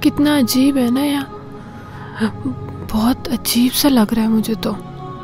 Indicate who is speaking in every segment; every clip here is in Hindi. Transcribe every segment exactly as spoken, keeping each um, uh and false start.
Speaker 1: कितना अजीब है ना यार, बहुत अजीब सा लग रहा है मुझे तो।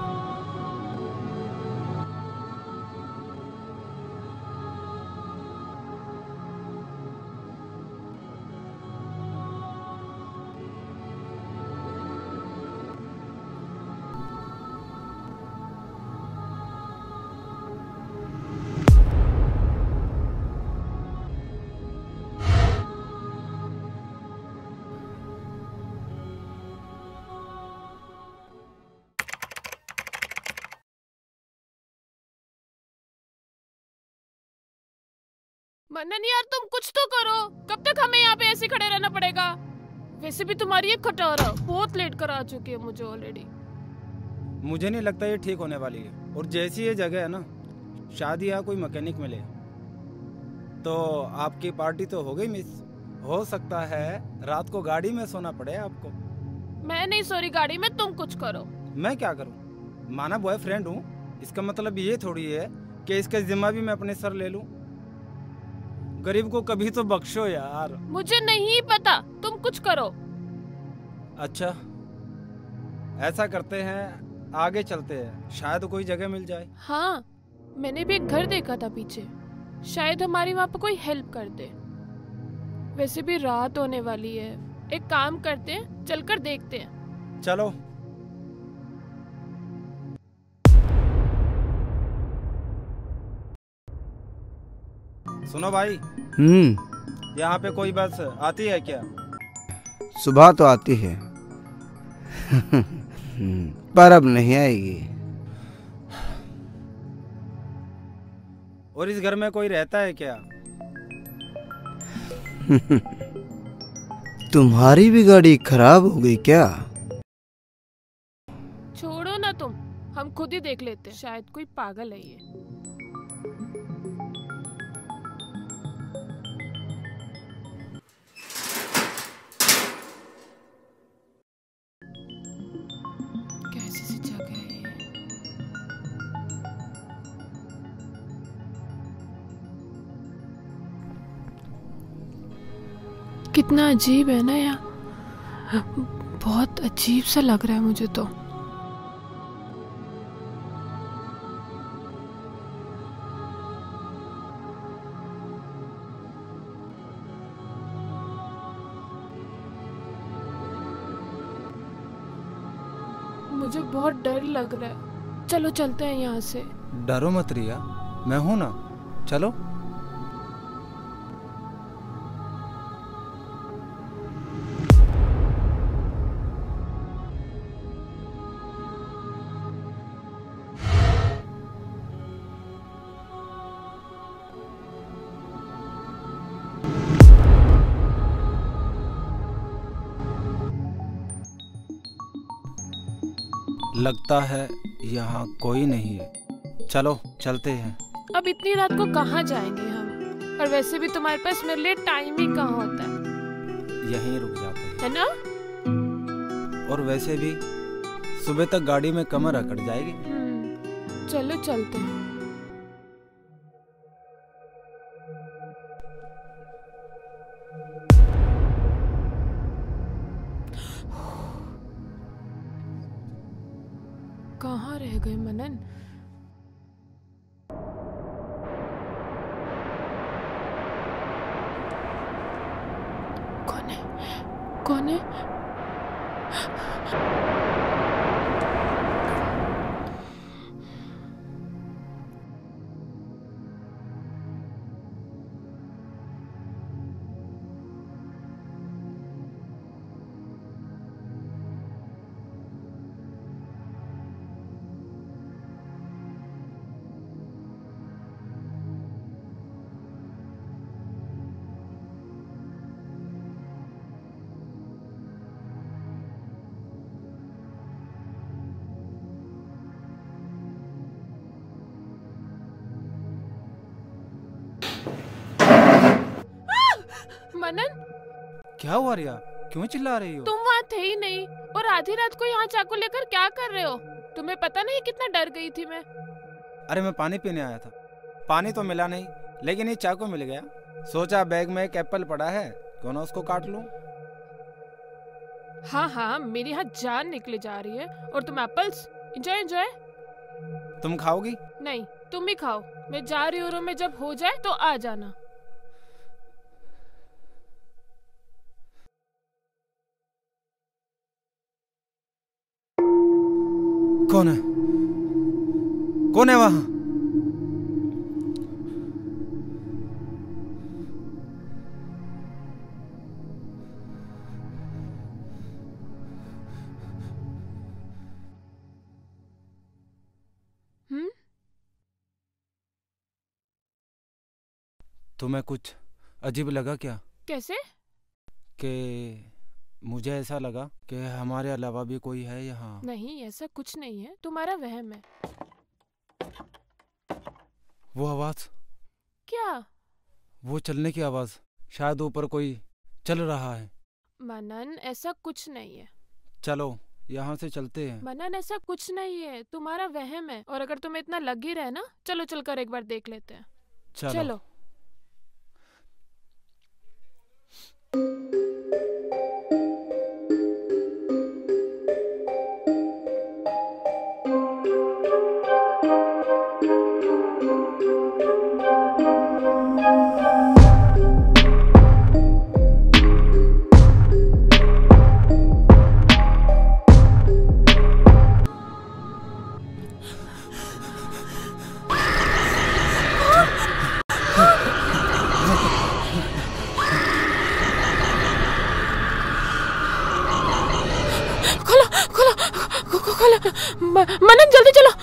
Speaker 1: मनन यार तुम कुछ तो करो, कब तक हमें यहाँ पे ऐसे खड़े रहना पड़ेगा? वैसे भी तुम्हारी ये खटारा बहुत लेट करा चुकी है मुझे ऑलरेडी।
Speaker 2: मुझे नहीं लगता ये ठीक होने वाली है। और जैसी ये जगह है ना, शायद यहाँ कोई मैकेनिक मिले तो आपकी पार्टी तो हो गई मिस। हो सकता है रात को गाड़ी में सोना पड़े आपको।
Speaker 1: मैं नहीं सो रही गाड़ी में, तुम कुछ करो।
Speaker 2: मैं क्या करूँ? माना बॉयफ्रेंड हूँ, इसका मतलब ये थोड़ी है कि इसका जिम्मा भी मैं अपने सर ले लूँ। गरीब को कभी तो बख्शो यार।
Speaker 1: मुझे नहीं पता, तुम कुछ करो।
Speaker 2: अच्छा ऐसा करते हैं, आगे चलते हैं, शायद कोई जगह मिल जाए।
Speaker 1: हाँ मैंने भी एक घर देखा था पीछे, शायद हमारी वहाँ पे कोई हेल्प कर दे। वैसे भी रात होने वाली है, एक काम करते हैं, चलकर देखते हैं।
Speaker 2: चलो। सुनो भाई।
Speaker 3: हम्म।
Speaker 2: यहाँ पे कोई बस आती है क्या?
Speaker 3: सुबह तो आती है पर अब नहीं आएगी।
Speaker 2: और इस घर में कोई रहता है क्या?
Speaker 3: तुम्हारी भी गाड़ी खराब हो गई क्या?
Speaker 1: छोड़ो ना तुम, हम खुद ही देख लेते हैं, शायद कोई पागल है ये। कैसी सी जगह है ये? कितना अजीब है ना यार, बहुत अजीब सा लग रहा है मुझे तो। मुझे बहुत डर लग रहा है, चलो चलते हैं यहाँ से।
Speaker 2: डरो मत रिया, मैं हूं ना, चलो। लगता है यहाँ कोई नहीं है, चलो चलते हैं।
Speaker 1: अब इतनी रात को कहाँ जाएंगे हम? और वैसे भी तुम्हारे पास मेरे लिए टाइम ही कहाँ होता है।
Speaker 2: यहीं रुक जाते हैं,
Speaker 1: है ना?
Speaker 2: और वैसे भी सुबह तक गाड़ी में कमर अकड़ जाएगी।
Speaker 1: हम्म, चलो चलते हैं। कहाँ रह गए मनन? कौन है? कौन है? मनन,
Speaker 2: क्या हुआ रिया, क्यों चिल्ला रही हो?
Speaker 1: तुम वहाँ थे ही नहीं, और आधी रात को यहाँ चाकू लेकर क्या कर रहे हो? तुम्हें पता नहीं कितना डर गई थी मैं।
Speaker 2: अरे मैं पानी पीने आया था, पानी तो मिला नहीं, लेकिन ये चाकू मिल गया। सोचा बैग में एक एप्पल पड़ा है, क्यों ना उसको काट लूं।
Speaker 1: हाँ हाँ, मेरी यहाँ जान निकले जा रही है। और तुम एप्पल्स एंजॉय एंजॉय।
Speaker 2: तुम खाओगी?
Speaker 1: नहीं, तुम ही खाओ। मैं जा रही हूँ, में जब हो जाए तो आ जाना।
Speaker 2: कौन है? कौन है वहां?
Speaker 1: हम्म?
Speaker 2: तुम्हें कुछ अजीब लगा क्या?
Speaker 1: कैसे?
Speaker 2: कि मुझे ऐसा लगा कि हमारे अलावा भी कोई है यहाँ।
Speaker 1: नहीं, ऐसा कुछ नहीं है, तुम्हारा वहम है।
Speaker 2: वो आवाज?
Speaker 1: क्या?
Speaker 2: वो चलने की आवाज। शायद ऊपर कोई चल रहा है।
Speaker 1: मनन, ऐसा कुछ नहीं है।
Speaker 2: चलो यहाँ से चलते हैं।
Speaker 1: मनन, ऐसा कुछ नहीं है, तुम्हारा वहम है। और अगर तुम्हें इतना लग ही रहे ना, चलो चलकर एक बार देख लेते हैं।
Speaker 2: चलो,
Speaker 1: चलो। मनन, जल्दी चलो।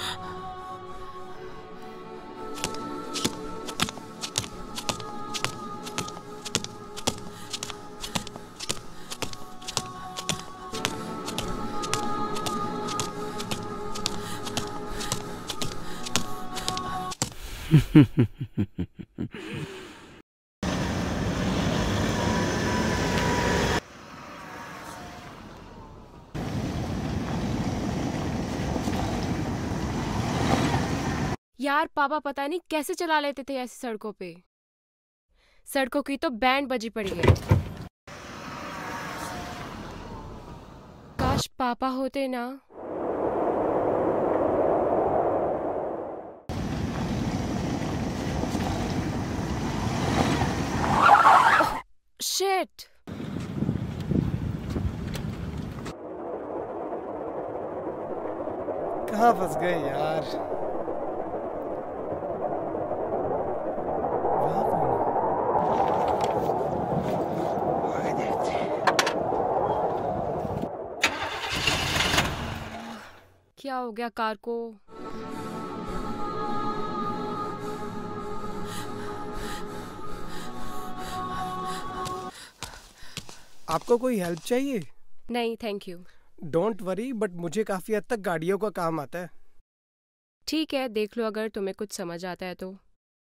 Speaker 4: यार, पापा पता नहीं कैसे चला लेते थे ऐसी सड़कों पे। सड़कों की तो बैंड बजी पड़ी है। काश पापा होते ना। शिट।
Speaker 5: कहाँ फंस गए यार?
Speaker 4: क्या हो गया कार को?
Speaker 5: आपको कोई हेल्प चाहिए?
Speaker 4: नहीं, thank you.
Speaker 5: Don't worry, but मुझे काफी हद तक गाड़ियों का काम आता है।
Speaker 4: ठीक है, देख लो अगर तुम्हें कुछ समझ आता है तो।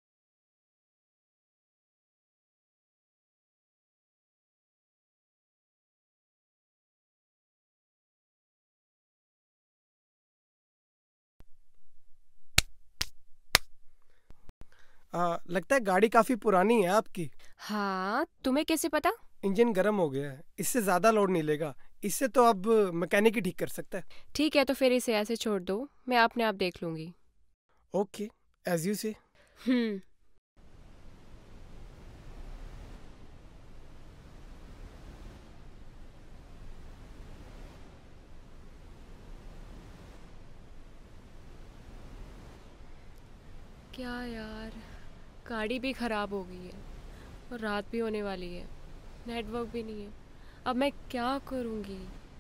Speaker 5: आ, लगता है गाड़ी काफी पुरानी है आपकी।
Speaker 4: हाँ, तुम्हें कैसे पता?
Speaker 5: इंजन गर्म हो गया है, इससे ज्यादा लोड नहीं लेगा। इससे तो अब मैकेनिक ही ठीक कर सकता है।
Speaker 4: ठीक है, तो फिर इसे ऐसे छोड़ दो, मैं अपने आप देख लूंगी।
Speaker 5: ओके, एज यू से।
Speaker 4: हम्म। क्या यार, गाड़ी भी खराब हो गई है और रात भी होने वाली है, नेटवर्क भी नहीं है। अब मैं क्या करूंगी?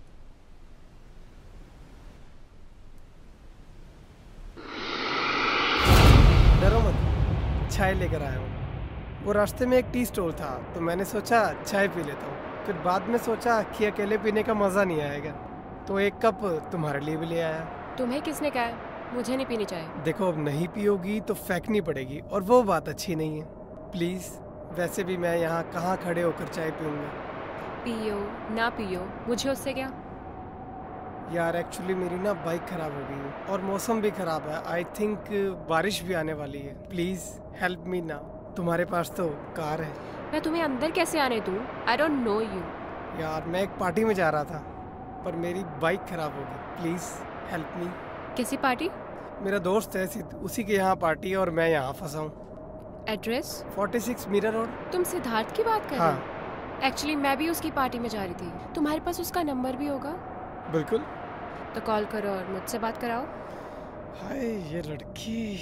Speaker 5: डरो मत, चाय लेकर आया हूँ। वो रास्ते में एक टी स्टॉल था तो मैंने सोचा चाय पी लेता हूँ। फिर बाद में सोचा कि अकेले पीने का मज़ा नहीं आएगा, तो एक कप तुम्हारे लिए भी ले आया।
Speaker 4: तुम्हें किसने कहा है? मुझे नहीं पीनी चाय।
Speaker 5: देखो, अब नहीं पियोगी तो फेंकनी पड़ेगी और वो बात अच्छी नहीं है। प्लीज़, वैसे भी मैं यहाँ कहाँ खड़े होकर चाय पीऊँगा।
Speaker 4: पियो ना पियो, मुझे उससे क्या?
Speaker 5: यार एक्चुअली मेरी ना बाइक ख़राब हो गई है और मौसम भी ख़राब है। आई थिंक बारिश भी आने वाली है। प्लीज़ हेल्प मी ना। तुम्हारे पास तो कार है।
Speaker 4: मैं तुम्हें अंदर कैसे आने दूँ? I don't know you.
Speaker 5: यार मैं एक पार्टी में जा रहा था, पर मेरी बाइक खराब हो गई। Please help me.
Speaker 4: कैसी पार्टी?
Speaker 5: मेरा दोस्त है सिद्ध, उसी के यहाँ पार्टी है और मैं यहाँ फंसा हूँ।
Speaker 4: एड्रेस?
Speaker 5: छियालीस मीरा रोड।
Speaker 4: तुम सिद्धार्थ की बात कर रहे
Speaker 5: हाँ
Speaker 4: हो? एक्चुअली मैं भी उसकी पार्टी में जा रही थी। तुम्हारे पास उसका नंबर भी होगा?
Speaker 5: बिल्कुल।
Speaker 4: तो कॉल करो और मुझसे बात कराओ।
Speaker 5: हाय ये लड़की।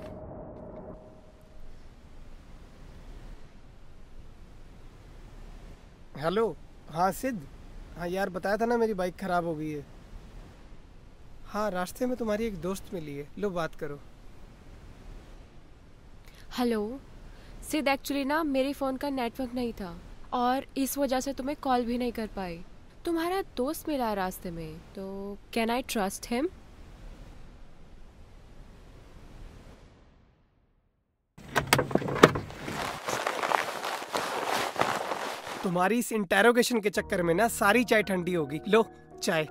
Speaker 5: हेलो। हाँ सिद्ध। हाँ यार बताया था ना मेरी बाइक खराब हो गई है। हाँ रास्ते में तुम्हारी एक दोस्त मिली है, लो बात करो।
Speaker 4: हेलो सिद्ध, एक्चुअली ना मेरे फ़ोन का नेटवर्क नहीं था और इस वजह से तुम्हें कॉल भी नहीं कर पाई। तुम्हारा दोस्त मिला रास्ते में, तो कैन आई ट्रस्ट हिम?
Speaker 5: तुम्हारी इस इंटेरोगेशन के चक्कर में ना सारी चाय ठंडी होगी। लो चाय।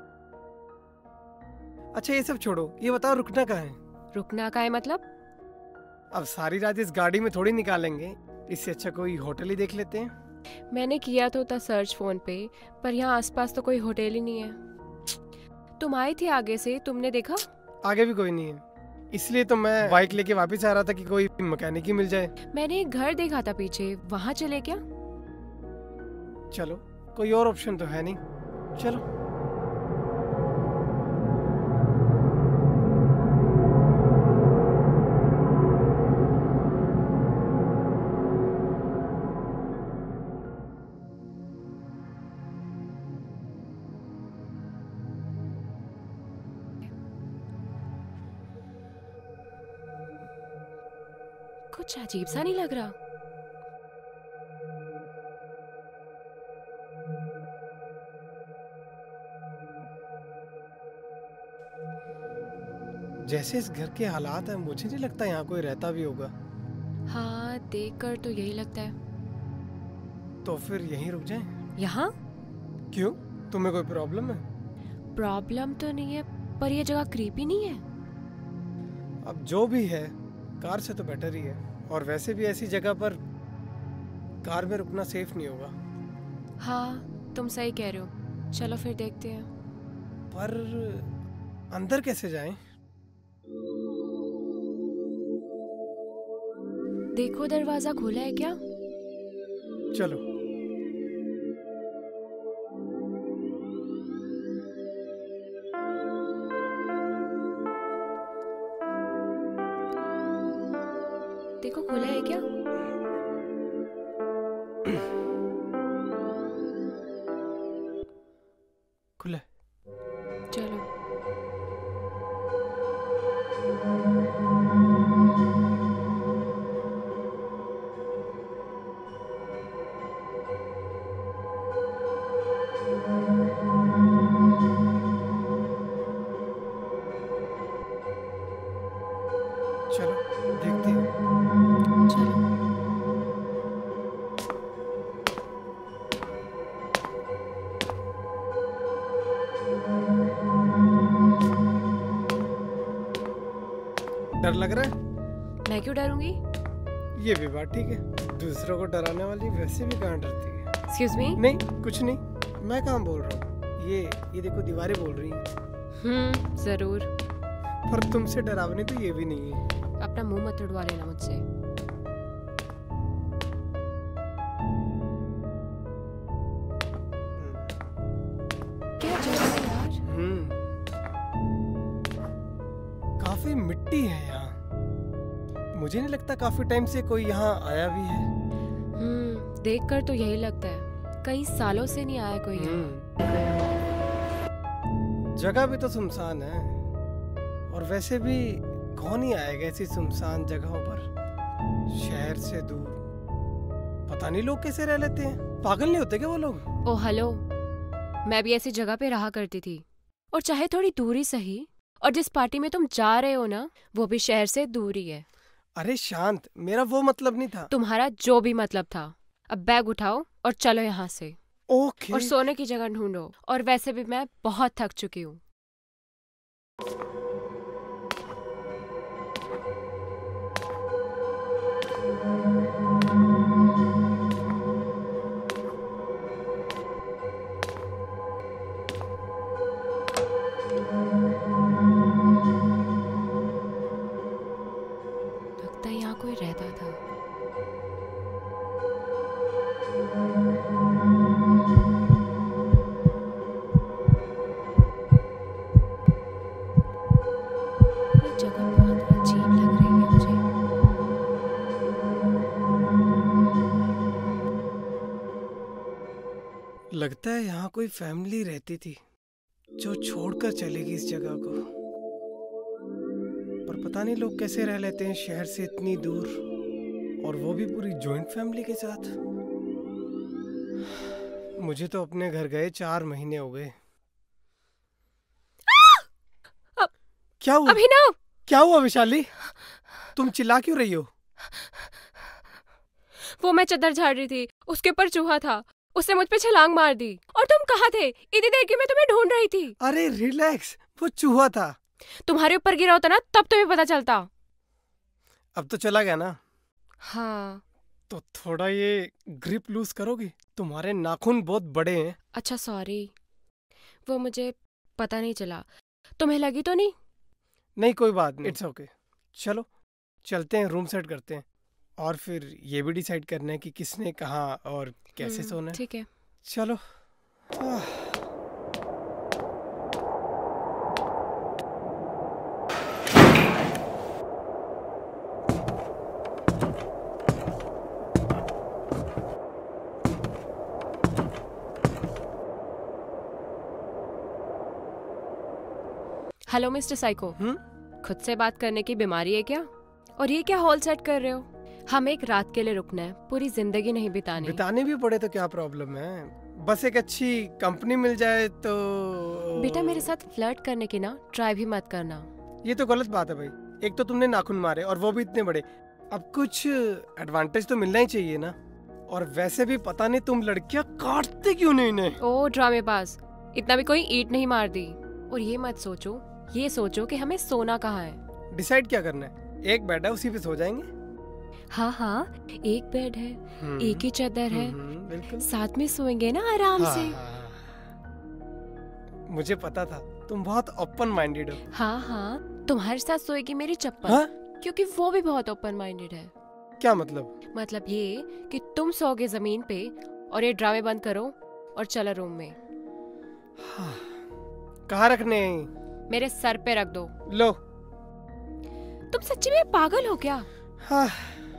Speaker 5: अच्छा ये सब छोड़ो, ये बताओ रुकना कहाँ है?
Speaker 4: रुकना का है मतलब?
Speaker 5: अब सारी रात इस गाड़ी में थोड़ी निकालेंगे, इससे अच्छा कोई होटल ही देख लेते हैं।
Speaker 4: मैंने किया तो था सर्च फ़ोन पे, पर यहाँ आसपास तो कोई होटल ही नहीं है। तुम आई थी आगे से, तुमने देखा?
Speaker 5: आगे भी कोई नहीं है, इसलिए तो मैं बाइक लेके वापस आ रहा था कि कोई मैकेनिक ही मिल जाए।
Speaker 4: मैंने एक घर देखा था पीछे, वहाँ चले क्या?
Speaker 5: चलो, कोई और ऑप्शन तो है नहीं, चलो।
Speaker 4: कुछ अजीब सा नहीं लग रहा?
Speaker 5: जैसे इस घर के हालात हैं, मुझे नहीं लगता यहाँ कोई रहता भी होगा।
Speaker 4: हाँ, देखकर तो यही लगता है।
Speaker 5: तो फिर यहीं रुक जाएं?
Speaker 4: यहाँ?
Speaker 5: क्यों, तुम्हें कोई प्रॉब्लम है?
Speaker 4: प्रॉब्लम तो नहीं है, पर ये जगह क्रीपी नहीं है?
Speaker 5: अब जो भी है, कार से तो बेटर ही है। और वैसे भी ऐसी जगह पर कार में रुकना सेफ नहीं होगा।
Speaker 4: हाँ, तुम सही कह रहे हो। चलो फिर देखते हैं।
Speaker 5: पर अंदर कैसे जाएं?
Speaker 4: देखो दरवाजा खुला है क्या?
Speaker 5: चलो।
Speaker 4: देखो खुला है क्या?
Speaker 5: खुला।
Speaker 4: चलो।
Speaker 5: चलो देखते हैं।
Speaker 4: चलो।
Speaker 5: डर लग रहा है?
Speaker 4: मैं क्यों डरूंगी?
Speaker 5: ये भी बात ठीक है, दूसरों को डराने वाली वैसे भी कहाँ डरती है।
Speaker 4: Excuse me?
Speaker 5: नहीं कुछ नहीं, मैं कहाँ बोल रहा हूँ, ये ये देखो दीवारें बोल रही हैं।
Speaker 4: हम्म, जरूर।
Speaker 5: पर तुमसे डरावनी तो ये भी नहीं है।
Speaker 4: अपना मुंह मत उड़वा लेना मुझसे। क्या चल रहा है यार?
Speaker 5: हम्म, काफी मिट्टी है यहाँ। मुझे नहीं लगता काफी टाइम से कोई यहाँ आया भी है।
Speaker 4: हम्म, देखकर तो यही लगता है, कई सालों से नहीं आया कोई यहाँ।
Speaker 5: हम्म, जगह भी तो सुनसान है, और वैसे भी कौन ही आएगा ऐसी सुनसान जगहों पर, शहर से दूर। पता नहीं लोग कैसे रह लेते हैं, पागल नहीं होते क्या वो लोग?
Speaker 4: ओ हेलो, मैं भी ऐसी जगह पे रहा करती थी, और चाहे थोड़ी दूरी सही। और जिस पार्टी में तुम जा रहे हो ना, वो भी शहर से दूर ही है।
Speaker 5: अरे शांत, मेरा वो मतलब नहीं था।
Speaker 4: तुम्हारा जो भी मतलब था। अब बैग उठाओ और चलो यहाँ से।
Speaker 5: ओके।
Speaker 4: और सोने की जगह ढूंढो। और वैसे भी मैं बहुत थक चुकी हूँ।
Speaker 5: लगता है यहाँ कोई फैमिली रहती थी जो छोड़कर चलेगी इस जगह को। पर पता नहीं लोग कैसे रह लेते हैं शहर से इतनी दूर, और वो भी पूरी जॉइंट फैमिली के साथ। मुझे तो अपने घर गए चार महीने हो गए। क्या हुआ
Speaker 4: अभिनव?
Speaker 5: क्या हुआ विशाली? तुम चिल्ला क्यों रही हो?
Speaker 4: वो मैं चादर झाड़ रही थी, उसके ऊपर चूहा था, उसने मुझ पे छलांग मार दी। और तुम कहाँ थे? इतनी देर की मैं तुम्हें ढूंढ रही थी।
Speaker 5: अरे रिलैक्स, वो चूहा था।
Speaker 4: तुम्हारे ऊपर गिरा होता ना तब तुम्हें पता चलता।
Speaker 5: अब तो चला गया ना?
Speaker 4: हाँ।
Speaker 5: तो थोड़ा ये ग्रिप लूज करोगी? तुम्हारे नाखून बहुत बड़े हैं।
Speaker 4: अच्छा सॉरी, वो मुझे पता नहीं चला। तुम्हें लगी तो नहीं?
Speaker 5: नहीं कोई बात नहीं, इट्स ओके। चलो चलते हैं, रूम सेट करते हैं, और फिर ये भी डिसाइड करना है कि किसने कहाँ और कैसे सोना है।
Speaker 4: ठीक है
Speaker 5: चलो।
Speaker 4: हेलो मिस्टर साइको,
Speaker 5: हम्म
Speaker 4: खुद से बात करने की बीमारी है क्या? और ये क्या हॉल सेट कर रहे हो? हम एक रात के लिए रुकना है, पूरी जिंदगी नहीं बितानी।
Speaker 5: बिताने भी पड़े तो क्या प्रॉब्लम है? बस एक अच्छी कंपनी मिल जाए तो।
Speaker 4: बेटा मेरे साथ फ्लर्ट करने की ना ट्राई भी मत करना।
Speaker 5: ये तो गलत बात है भाई। एक तो तुमने नाखून मारे और वो भी इतने बड़े। अब कुछ एडवांटेज तो मिलना ही चाहिए ना। और वैसे भी पता नहीं तुम लड़कियां काटते क्यों नहीं इन्हें?
Speaker 4: ओ ड्रामेबाज, इतना भी कोई ईंट नहीं मार दी। और ये मत सोचो, ये सोचो कि हमें सोना कहाँ है।
Speaker 5: डिसाइड क्या करना है? एक बेड है, उसी पे सो जाएंगे।
Speaker 4: हाँ हाँ, एक बेड है, एक ही चादर है,
Speaker 5: बिल्कुल
Speaker 4: साथ में सोएंगे ना आराम
Speaker 5: हाँ,
Speaker 4: से।
Speaker 5: हाँ, मुझे पता था तुम बहुत ओपन माइंडेड हो।
Speaker 4: हाँ हाँ, तुम्हारे साथ सोएगी मेरी चप्पल।
Speaker 5: हाँ?
Speaker 4: क्योंकि वो भी बहुत ओपन माइंडेड है।
Speaker 5: क्या मतलब?
Speaker 4: मतलब ये कि तुम सोओगे जमीन पे और ये ड्रामे बंद करो और चलो रूम में।
Speaker 5: हाँ। कहाँ रखने हैं?
Speaker 4: मेरे सर पे रख दो।
Speaker 5: लो।
Speaker 4: तुम सच्ची में पागल हो क्या?
Speaker 5: हाँ।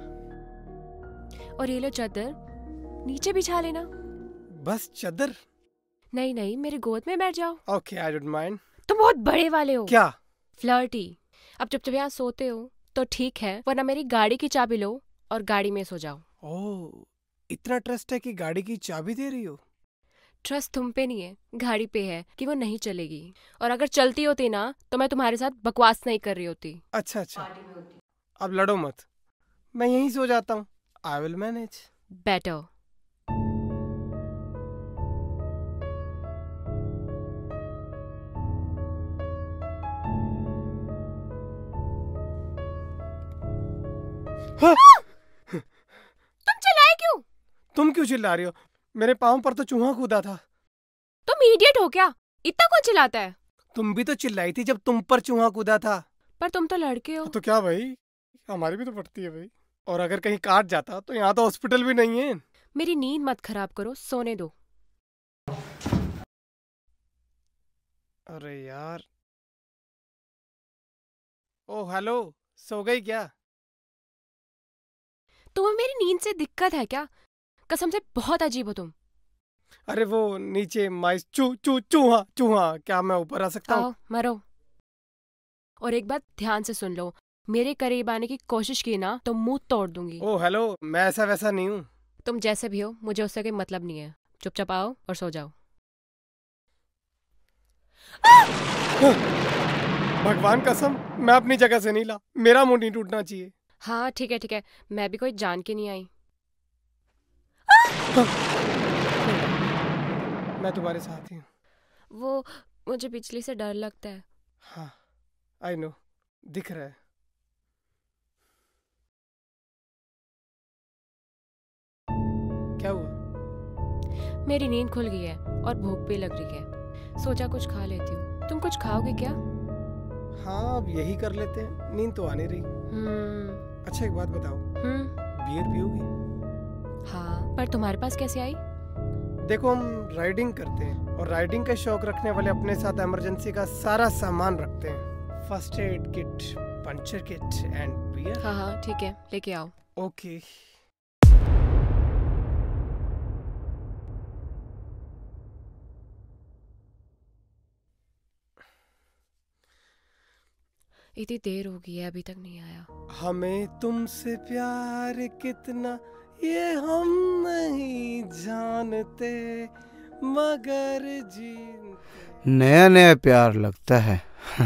Speaker 4: और ये लो चादर, नीचे बिछा लेना।
Speaker 5: बस चादर?
Speaker 4: नहीं नहीं, मेरे गोद में बैठ जाओ।
Speaker 5: Okay, I don't mind.
Speaker 4: तुम बहुत बड़े वाले हो।
Speaker 5: क्या?
Speaker 4: फ्लर्टी। अब जब तुम यहाँ सोते हो तो ठीक है, वरना मेरी गाड़ी की चाबी लो और गाड़ी में सो जाओ।
Speaker 5: ओह, इतना ट्रस्ट है कि गाड़ी की चाबी दे रही हो?
Speaker 4: ट्रस्ट तुम पे नहीं है, गाड़ी पे है कि वो नहीं चलेगी। और अगर चलती होती ना तो मैं तुम्हारे साथ बकवास नहीं कर रही होती।
Speaker 5: अच्छा अच्छा, अब लड़ो मत, मैं यहीं सो जाता हूँ। I will manage.
Speaker 4: बेटर।
Speaker 5: हाँ!
Speaker 4: तुम चिल्लाए क्यों?
Speaker 5: तुम क्यों चिल्ला रही हो? मेरे पाँव पर तो चूहा कूदा था।
Speaker 4: तुम इडियट हो क्या? इतना कौन चिल्लाता है?
Speaker 5: तुम भी तो चिल्लाई थी जब तुम पर चूहा कूदा था।
Speaker 4: पर तुम तो लड़के हो।
Speaker 5: तो क्या भाई, हमारी भी तो पड़ती है भाई। और अगर कहीं काट जाता तो यहाँ तो हॉस्पिटल भी नहीं है।
Speaker 4: मेरी नींद मत खराब करो, सोने दो।
Speaker 5: अरे यार। ओह हेलो, सो गई क्या?
Speaker 4: तुम्हें मेरी नींद से दिक्कत है क्या? कसम से बहुत अजीब हो तुम।
Speaker 5: अरे वो नीचे माइस चू चू चूहा चूहा, क्या मैं ऊपर आ सकता हूँ?
Speaker 4: आओ मरो। और एक बात ध्यान से सुन लो, मेरे करीब आने की कोशिश की ना तो मुंह तोड़ दूंगी।
Speaker 5: ओह हेलो, मैं ऐसा वैसा नहीं हूँ।
Speaker 4: तुम जैसे भी हो, मुझे उससे कोई मतलब नहीं है। चुपचाप आओ और सो जाओ।
Speaker 5: भगवान कसम, मैं अपनी जगह से नहीं ला। मेरा मुंह नहीं टूटना चाहिए।
Speaker 4: हाँ ठीक है ठीक है, मैं भी कोई जान के नहीं आई।
Speaker 5: मैं तुम्हारे साथ ही हूँ।
Speaker 4: वो मुझे बिजली से डर लगता है।
Speaker 5: हाँ आई नो, दिख रहा है। क्या हुआ?
Speaker 4: मेरी नींद खुल गई है और भूख भी लग रही है, सोचा कुछ खा लेती हूँ। तुम कुछ खाओगे क्या?
Speaker 5: हाँ अब यही कर लेते हैं, नींद तो आ नहीं रही।
Speaker 4: हम्म
Speaker 5: अच्छा एक बात बताओ,
Speaker 4: हम्म
Speaker 5: बियर पियोगी?
Speaker 4: हाँ, पर तुम्हारे पास कैसे आई?
Speaker 5: देखो हम राइडिंग करते हैं और राइडिंग का शौक रखने वाले अपने साथ इमरजेंसी का सारा सामान रखते हैं। First aid kit, puncture kit and beer.
Speaker 4: हाँ हाँ ठीक है, लेके आओ।
Speaker 5: ओके।
Speaker 4: इतनी देर हो गई है अभी तक नहीं आया।
Speaker 5: हमें तुमसे प्यार कितना ये हम नहीं जानते, मगर जी
Speaker 3: नया नया प्यार लगता है।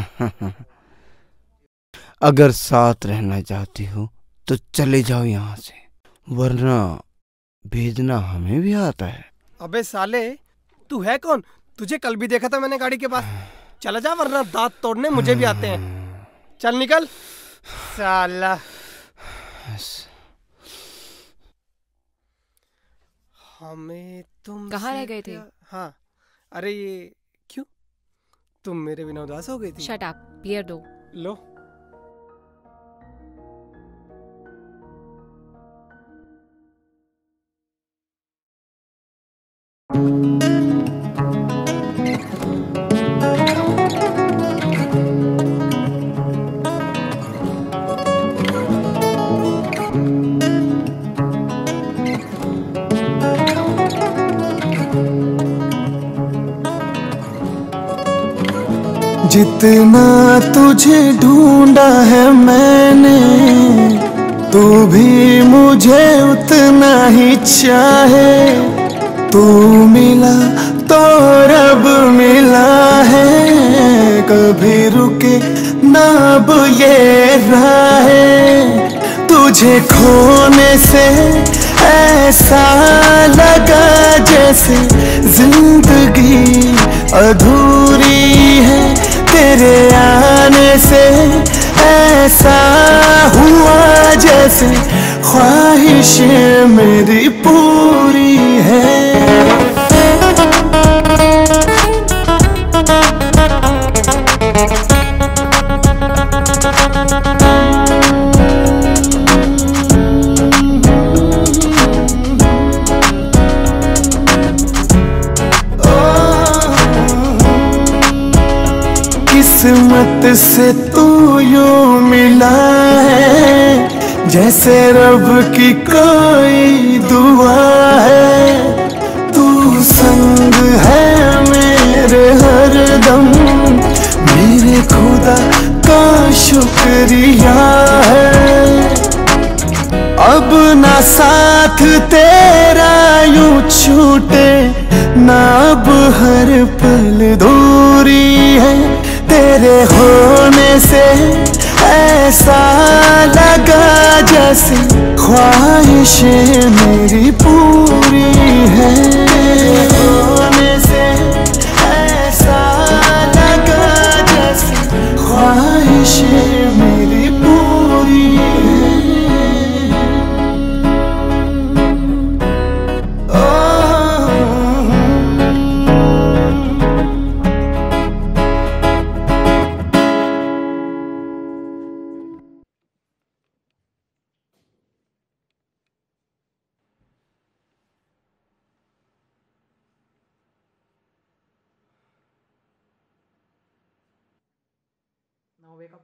Speaker 3: अगर साथ रहना चाहती हो तो चले जाओ यहाँ से, वरना भेजना हमें भी आता है।
Speaker 5: अबे साले, तू है कौन? तुझे कल भी देखा था मैंने गाड़ी के पास। चला जा वरना दांत तोड़ने मुझे भी आते हैं। चल निकल साला। हमें तुम
Speaker 4: कहाँ रह गए थे?
Speaker 5: हाँ, अरे ये क्यों, तुम मेरे बिना उदास हो गई थी?
Speaker 4: शट अप, बियर दो।
Speaker 5: लो।
Speaker 6: जितना तुझे ढूंढा है मैंने, तू भी मुझे उतना ही चाहे। तू मिला तो रब मिला है, कभी रुके ना अब ये राहें। तुझे खोने से ऐसा लगा जैसे जिंदगी अधूरी है। तेरे आने से ऐसा हुआ जैसे ख्वाहिशें मेरी पूरी है। किस्मत से तू यूं मिला है जैसे रब की कोई दुआ है। तू संग है मेरे हरदम, मेरे खुदा का शुक्रिया है। अब ना साथ तेरा यूं छूटे, ना अब हर पल दूरी है। तेरे होने से ऐसा लगा जैसे ख्वाहिशें मेरी पूरी है। तेरे होने से ऐसा लगा जैसे ख्वाहिशें मेरी पूरी है।
Speaker 5: Now wake up.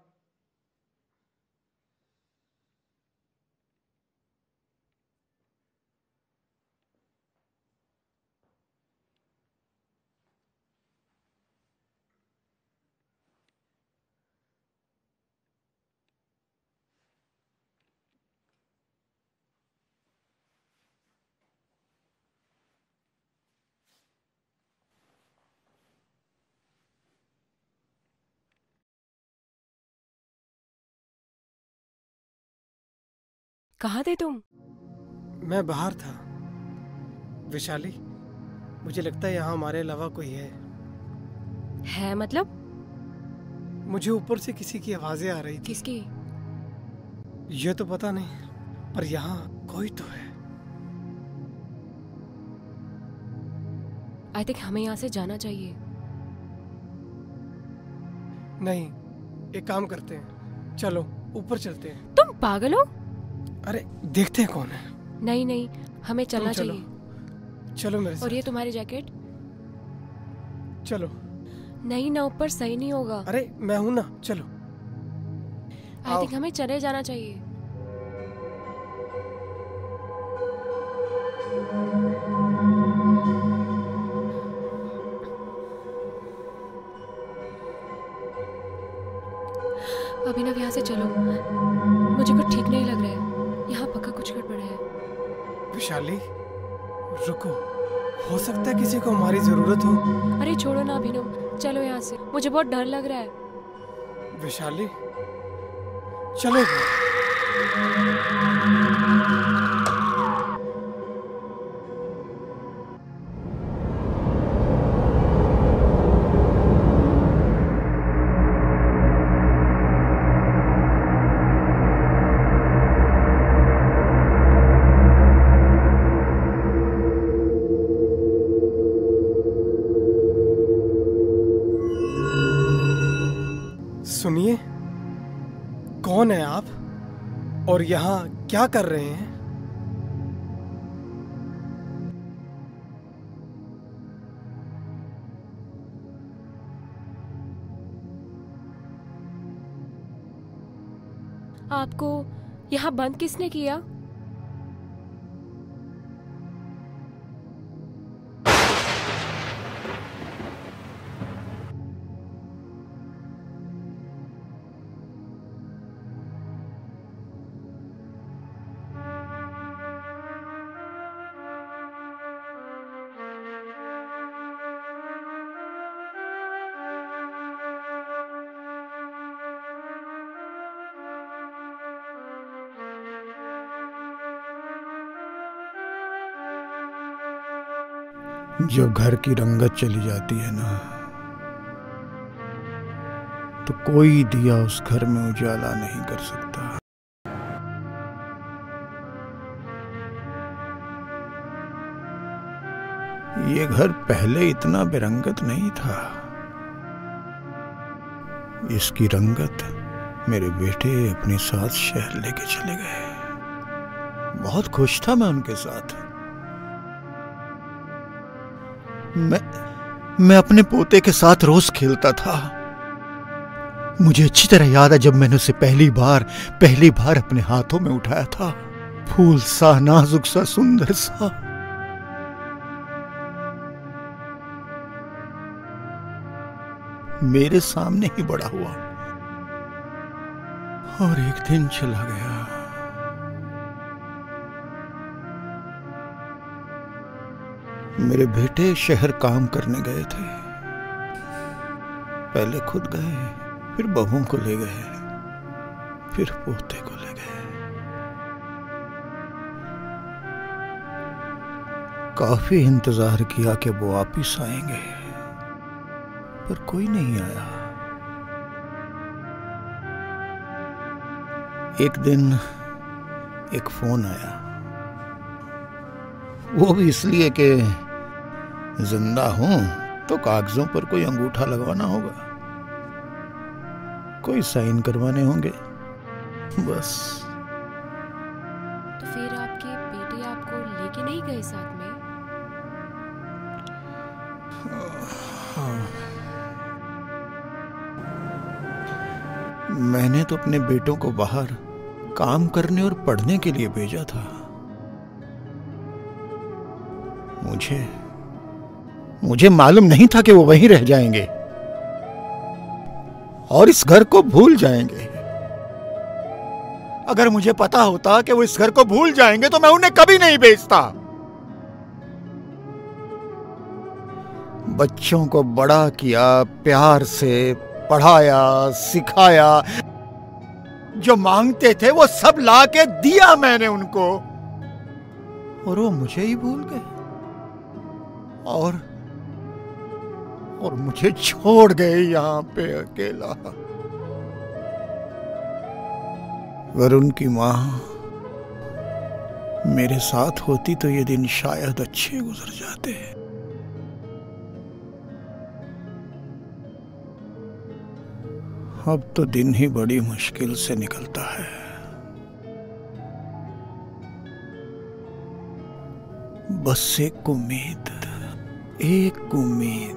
Speaker 4: कहाँ थे तुम?
Speaker 5: मैं बाहर था विशाली, मुझे लगता है यहाँ हमारे अलावा कोई है।
Speaker 4: है मतलब?
Speaker 5: मुझे ऊपर से किसी की आवाजें आ रही थी।
Speaker 4: किसकी?
Speaker 5: ये तो पता नहीं, पर यहाँ कोई तो है।
Speaker 4: आई थिंक हमें यहाँ से जाना चाहिए।
Speaker 5: नहीं, एक काम करते हैं, चलो ऊपर चलते हैं।
Speaker 4: तुम पागल हो?
Speaker 5: अरे देखते हैं कौन है।
Speaker 4: नहीं नहीं, हमें चलना
Speaker 5: चलो,
Speaker 4: चाहिए।
Speaker 5: चलो मेरे साथ।
Speaker 4: और ये तुम्हारी जैकेट?
Speaker 5: चलो।
Speaker 4: नहीं ना, ऊपर सही नहीं होगा।
Speaker 5: अरे मैं हूं ना, चलो।
Speaker 4: आई थिंक हमें चले जाना चाहिए। अभिनव यहाँ से चलो, मुझे कुछ ठीक नहीं लग रहा है, यहाँ पक्का कुछ गड़बड़ है।
Speaker 5: विशाली रुको, हो सकता है किसी को हमारी जरूरत हो।
Speaker 4: अरे छोड़ो ना अभिनव, चलो यहाँ से, मुझे बहुत डर लग रहा है।
Speaker 5: विशाली चलो। सुनिए, कौन है आप और यहाँ क्या कर रहे हैं?
Speaker 4: आपको यहाँ बंद किसने किया?
Speaker 7: जब घर की रंगत चली जाती है ना, तो कोई दिया उस घर में उजाला नहीं कर सकता। ये घर पहले इतना बेरंगत नहीं था। इसकी रंगत मेरे बेटे अपने साथ शहर लेके चले गए। बहुत खुश था मैं उनके साथ। मैं मैं अपने पोते के साथ रोज खेलता था। मुझे अच्छी तरह याद है जब मैंने उसे पहली बार पहली बार अपने हाथों में उठाया था। फूल सा, नाजुक सा, सुंदर सा। मेरे सामने ही बड़ा हुआ और एक दिन चला गया। मेरे बेटे शहर काम करने गए थे। पहले खुद गए, फिर बहुओं को ले गए, फिर पोते को ले गए। काफी इंतजार किया कि वो वापिस आएंगे, पर कोई नहीं आया। एक दिन एक फोन आया, वो भी इसलिए कि जिंदा हूं तो कागजों पर कोई अंगूठा लगवाना होगा, कोई साइन करवाने होंगे, बस।
Speaker 4: तो फिर आपके बेटे आपको लेके नहीं गए साथ में?
Speaker 7: मैंने तो अपने बेटों को बाहर काम करने और पढ़ने के लिए भेजा था। मुझे मुझे मालूम नहीं था कि वो वहीं रह जाएंगे और इस घर को भूल जाएंगे। अगर मुझे पता होता कि वो इस घर को भूल जाएंगे तो मैं उन्हें कभी नहीं भेजता। बच्चों को बड़ा किया, प्यार से पढ़ाया, सिखाया, जो मांगते थे वो सब ला के दिया मैंने उनको, और वो मुझे ही भूल गए और और मुझे छोड़ गए यहां पे अकेला। अगर उनकी मां मेरे साथ होती तो ये दिन शायद अच्छे गुजर जाते। अब तो दिन ही बड़ी मुश्किल से निकलता है। बस एक उम्मीद, एक उम्मीद,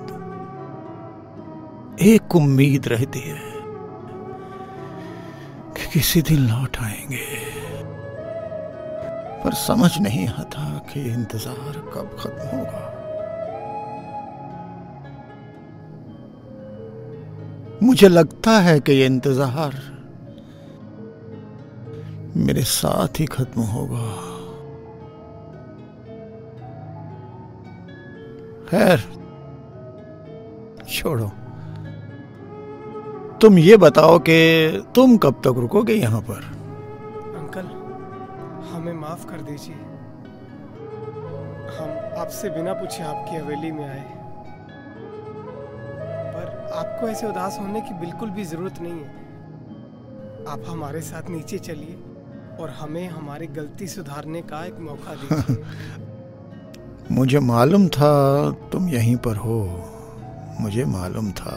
Speaker 7: एक उम्मीद रहती है कि किसी दिन लौट आएंगे, पर समझ नहीं आता कि इंतजार कब खत्म होगा। मुझे लगता है कि ये इंतजार मेरे साथ ही खत्म होगा। खैर छोड़ो, तुम ये बताओ कि तुम कब तक रुकोगे यहाँ पर?
Speaker 5: अंकल, हमें माफ कर दीजिए। हम आपसे बिना पूछे आपकी हवेली में आए, पर आपको ऐसे उदास होने की बिल्कुल भी जरूरत नहीं है। आप हमारे साथ नीचे चलिए और हमें हमारी गलती सुधारने का एक मौका दीजिए।
Speaker 7: मुझे मालूम था तुम यहीं पर हो, मुझे मालूम था।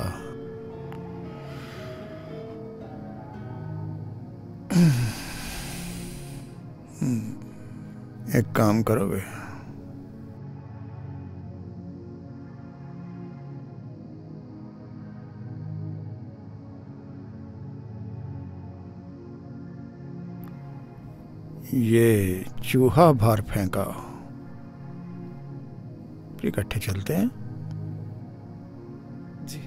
Speaker 7: एक काम करोगे? ये चूहा बाहर फेंका, इकट्ठे चलते हैं।
Speaker 5: जी।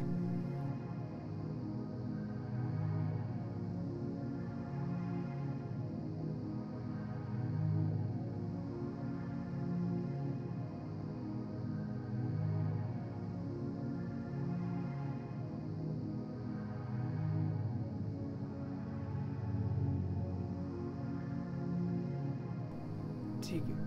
Speaker 5: ठीक है।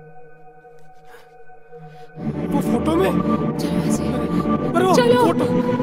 Speaker 5: वो फोटो में,
Speaker 4: चलो ऐसे।
Speaker 5: अरे वो
Speaker 4: चलो।
Speaker 5: फोटो